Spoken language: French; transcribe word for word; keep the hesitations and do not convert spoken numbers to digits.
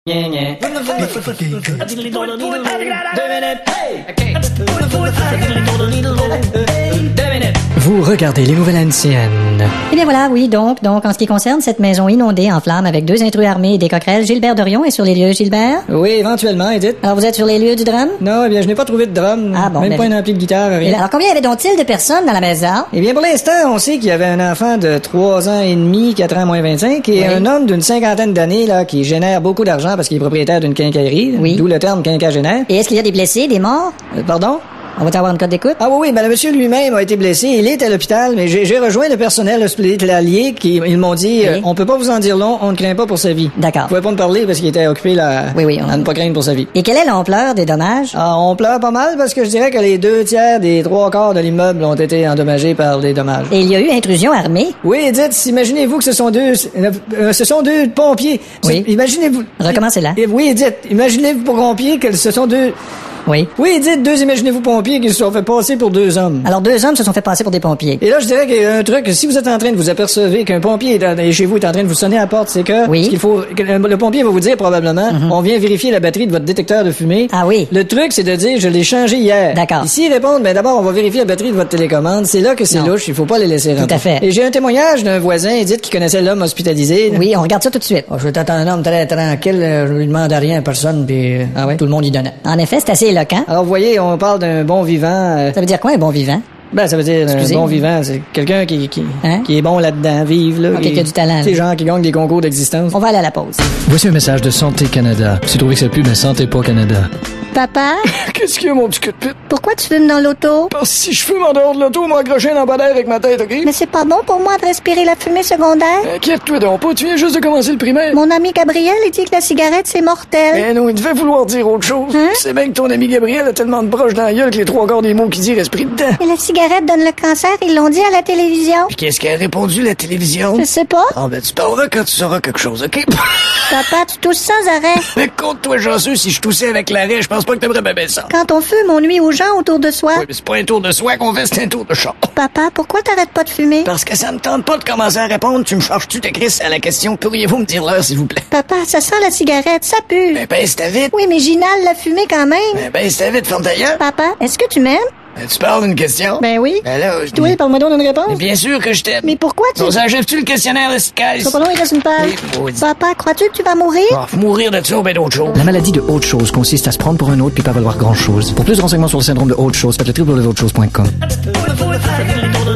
Vous regardez les nouvelles anciennes. Eh bien voilà, oui, donc, donc, en ce qui concerne cette maison inondée en flammes avec deux intrus armés et des coquerelles, Gilbert Dorion est sur les lieux, Gilbert? Oui, éventuellement, Edith. Alors vous êtes sur les lieux du drame? Non, eh bien, je n'ai pas trouvé de drum. Ah bon, Même ben, pas un ampli de guitare, rien. Alors combien y avait donc-il de personnes dans la maison? Eh bien, pour l'instant, on sait qu'il y avait un enfant de trois ans et demi, quatre ans moins vingt-cinq, et Oui. un homme d'une cinquantaine d'années, là, qui génère beaucoup d'argent parce qu'il est propriétaire d'une quincaillerie. Oui. D'où le terme quinquagénaire. Et est-ce qu'il y a des blessés, des morts? Euh, pardon? On va avoir une cote d'écoute? Ah oui, oui, ben le monsieur lui-même a été blessé, il est à l'hôpital, mais j'ai j'ai rejoint le personnel hospitalier qui ils m'ont dit, Oui. euh, on peut pas vous en dire long, on ne craint pas pour sa vie. D'accord. Vous pouvez pas me parler parce qu'il était occupé là, Oui, oui, on- à ne pas craindre pour sa vie. Et quelle est l'ampleur des dommages? Ah, on pleure pas mal parce que je dirais que les deux tiers des trois quarts de l'immeuble ont été endommagés par les dommages. Et il y a eu intrusion armée? Oui, Edith, imaginez-vous que ce sont deux, euh, euh, ce sont deux pompiers. Oui. Imaginez-vous. Recommencez là. Eh, Oui, Edith, imaginez-vous pour pompiers que ce sont deux. Oui. Oui, Edith, deux imaginez-vous pompiers qui se sont fait passer pour deux hommes. Alors deux hommes se sont fait passer pour des pompiers. Et là, je dirais qu'il y a un truc, si vous êtes en train de vous apercevoir qu'un pompier est, en- est chez vous est en train de vous sonner à la porte, c'est que, Oui. ce qu'il faut, que le, le pompier va vous dire probablement, on vient vérifier la batterie de votre détecteur de fumée. Ah oui. Le truc, c'est de dire, je l'ai changé hier. D'accord. Et s'ils répondent, ben d'abord, on va vérifier la batterie de votre télécommande. C'est là que c'est Non. louche, il faut pas les laisser rentrer. à fait. Et j'ai un témoignage d'un voisin, Edith, qui connaissait l'homme hospitalisé. Oui, on regarde ça tout de suite. Oh, je t'attends un homme très tranquille, euh, je lui demande à rien à personne, puis euh, ah ouais, tout le monde y donnait. En effet, c'est assez éloquent. Alors, vous voyez, on parle d'un bon vivant. euh, Ça veut dire quoi, un bon vivant? Ben, ça veut dire Excusez. un bon vivant, c'est quelqu'un qui, qui, Hein? qui est bon là-dedans, vive, là. Ok, qui a du talent, là. C'est gens qui gagnent des concours d'existence. On va aller à la pause. Voici un message de Santé Canada. Si tu trouvais que c'est plus, mais Santé pas Canada. Papa, Qu'est-ce qu'il y a, mon petit cul de pute? pourquoi tu fumes dans l'auto? Parce que si je fume en dehors de l'auto, moi, accrocher un lampadaire avec ma tête, OK? Mais c'est pas bon pour moi de respirer la fumée secondaire. Inquiète-toi donc pas, tu viens juste de commencer le primaire. Mon ami Gabriel, il dit que la cigarette, c'est mortel. Eh non, il devait vouloir dire autre chose. Hein? C'est bien que ton ami Gabriel a tellement de broches dans la gueule que les trois quarts des mots qu'il dit restent pris dedans. Et la cigarette donne le cancer, ils l'ont dit à la télévision. Puis qu'est-ce qu'a répondu la télévision? Je sais pas. Ah ben, tu parleras quand tu sauras quelque chose, OK? Papa, tu tousses sans arrêt. Mais compte-toi chanceux, si je toussais avec l'arrêt, je pense pas que t'aimerais bien ça. Quand on fume, on nuit aux gens autour de soi. Oui, mais c'est pas un tour de soie qu'on fait, c'est un tour de chat. Papa, pourquoi t'arrêtes pas de fumer? Parce que ça me tente pas de commencer à répondre. Tu me charges-tu ta crise à la question? Pourriez-vous me dire l'heure, s'il vous plaît? Papa, ça sent la cigarette, ça pue. Ben, ben, c'était vite. Oui, mais Ginal l'a fumé quand même. Ben, ben, c'était vite, ferme ta gueule. Papa, est-ce que tu m'aimes? Ben, tu parles d'une question? Ben oui. Ben là, je Oui, parle-moi donc d'une réponse. Mais bien sûr que je t'aime. Mais pourquoi tu... Bon, ça achève-tu le questionnaire de Sky? C'est pas long, il reste une page. Oui, maudit. Papa, crois-tu que tu vas mourir? Ah, faut mourir de ça ou ben d'autre chose. La maladie de haute chose consiste à se prendre pour un autre puis pas valoir grand chose. Pour plus de renseignements sur le syndrome de haute chose, faites le w w w point autre chose point com.